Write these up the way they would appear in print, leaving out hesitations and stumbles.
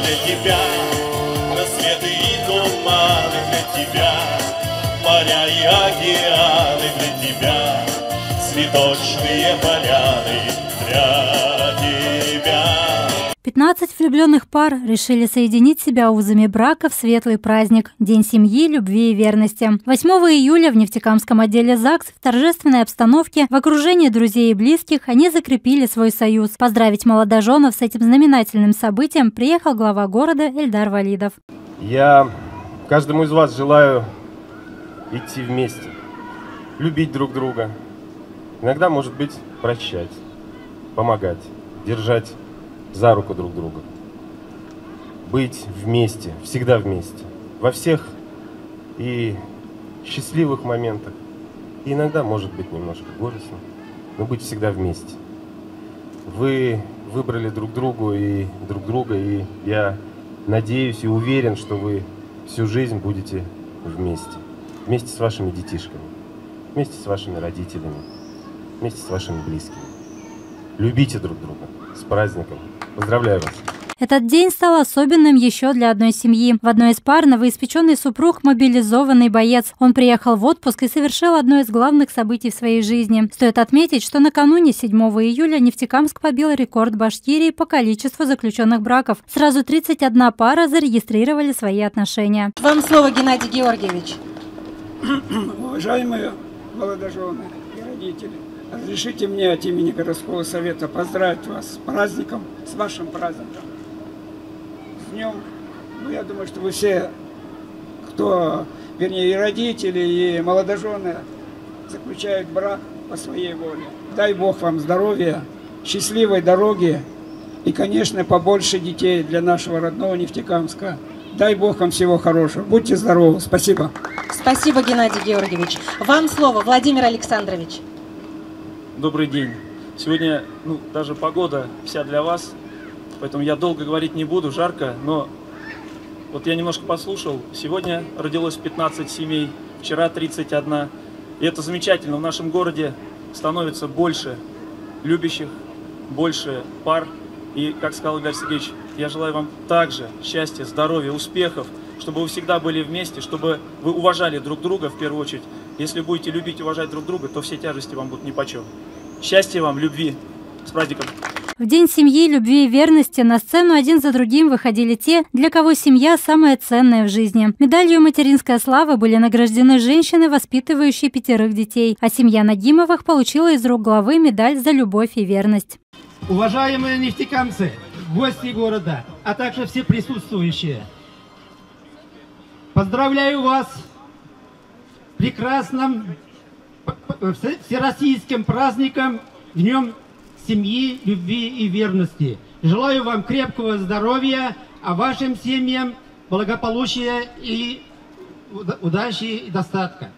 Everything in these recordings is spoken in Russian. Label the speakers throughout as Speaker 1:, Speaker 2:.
Speaker 1: для тебя, рассветы и туманы для тебя, моря и океаны для тебя, цветочные поляны для тебя.
Speaker 2: 15 влюбленных пар решили соединить себя узами брака в светлый праздник – День семьи, любви и верности. 8 июля в Нефтекамском отделе ЗАГС в торжественной обстановке в окружении друзей и близких они закрепили свой союз. Поздравить молодоженов с этим знаменательным событием приехал глава города Эльдар Валидов.
Speaker 3: Я каждому из вас желаю идти вместе, любить друг друга, иногда, может быть, прощать, помогать, держать за руку друг друга, быть вместе, всегда вместе, во всех и счастливых моментах, и иногда, может быть, немножко горестно, но быть всегда вместе. Вы выбрали друг друга, и я надеюсь и уверен, что вы всю жизнь будете вместе с вашими детишками, вместе с вашими родителями, вместе с вашими близкими. Любите друг друга. С праздником! Поздравляю вас!
Speaker 2: Этот день стал особенным еще для одной семьи. В одной из пар новоиспеченный супруг – мобилизованный боец. Он приехал в отпуск и совершил одно из главных событий в своей жизни. Стоит отметить, что накануне 7 июля Нефтекамск побил рекорд Башкирии по количеству заключенных браков. Сразу 31 пара зарегистрировали свои отношения.
Speaker 4: Вам слово, Геннадий Георгиевич.
Speaker 5: Уважаемые молодожены и родители, разрешите мне от имени городского совета поздравить вас с праздником, с вашим праздником. С днем, я думаю, что вы все, и родители, и молодожены, заключают брак по своей воле. Дай Бог вам здоровья, счастливой дороги и, конечно, побольше детей для нашего родного Нефтекамска. Дай Бог вам всего хорошего. Будьте здоровы. Спасибо.
Speaker 4: Спасибо, Геннадий Георгиевич. Вам слово, Владимир Александрович.
Speaker 6: Добрый день. Сегодня, даже погода вся для вас, поэтому я долго говорить не буду, жарко, но вот я немножко послушал. Сегодня родилось 15 семей, вчера 31. И это замечательно. В нашем городе становится больше любящих, больше пар. И, как сказал Игорь Сергеевич, я желаю вам также счастья, здоровья, успехов, чтобы вы всегда были вместе, чтобы вы уважали друг друга в первую очередь. Если будете любить и уважать друг друга, то все тяжести вам будут нипочем. Счастья вам, любви. С праздником!
Speaker 2: В День семьи, любви и верности на сцену один за другим выходили те, для кого семья самая ценная в жизни. Медалью материнской славы были награждены женщины, воспитывающие 5 детей, а семья Нагимовых получила из рук главы медаль за любовь и верность.
Speaker 7: Уважаемые нефтекамцы, гости города, а также все присутствующие, поздравляю вас с прекрасным всероссийским праздником, Днем семьи, любви и верности. Желаю вам крепкого здоровья, а вашим семьям благополучия и удачи и достатка.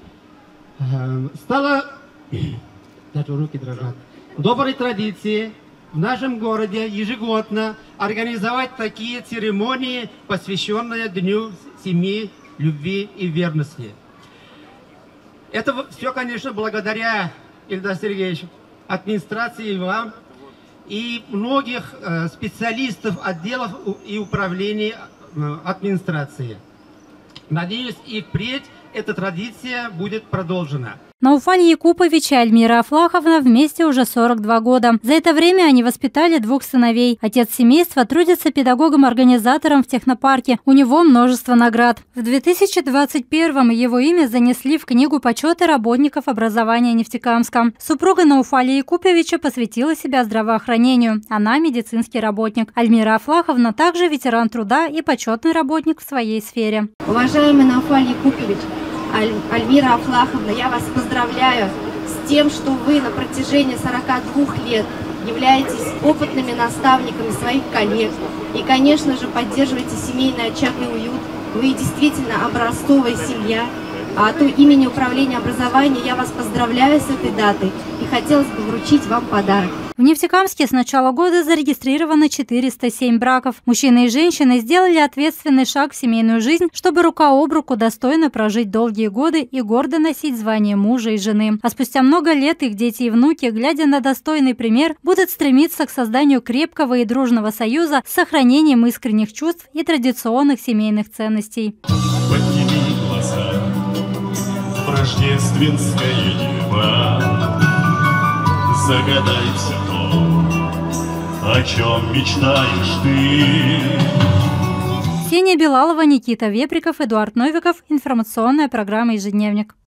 Speaker 7: Стало руки дрожат. Доброй традицией в нашем городе ежегодно организовать такие церемонии, посвященные Дню семьи, любви и верности. Это все, конечно, благодаря, Эльдар Сергеевич, администрации вам и многих специалистов отделов и управлений администрации. Надеюсь, и впредь эта традиция будет продолжена.
Speaker 2: Науфаль Якупович и Альмира Афлаховна вместе уже 42 года. За это время они воспитали 2 сыновей. Отец семейства трудится педагогом-организатором в технопарке. У него множество наград. В 2021-м его имя занесли в Книгу почета работников образования Нефтекамска. Супруга Науфаля Якуповича посвятила себя здравоохранению. Она медицинский работник. Альмира Афлаховна также ветеран труда и почетный работник в своей сфере.
Speaker 8: Уважаемый Науфаль Якупович, Альмира Афлаховна, я вас поздравляю с тем, что вы на протяжении 42 лет являетесь опытными наставниками своих коллег и, конечно же, поддерживаете семейный очаг и уют. Вы действительно образцовая семья. А от имени Управления образования я вас поздравляю с этой датой и хотелось бы вручить вам подарок.
Speaker 2: В Нефтекамске с начала года зарегистрировано 407 браков. Мужчины и женщины сделали ответственный шаг в семейную жизнь, чтобы рука об руку достойно прожить долгие годы и гордо носить звание мужа и жены. А спустя много лет их дети и внуки, глядя на достойный пример, будут стремиться к созданию крепкого и дружного союза с сохранением искренних чувств и традиционных семейных ценностей.
Speaker 1: Подними глаза в рождественское небо, загадай все то, о чем мечтаешь ты.
Speaker 2: Ксения Белалова, Никита Веприков, Эдуард Новиков. Информационная программа «Ежедневник».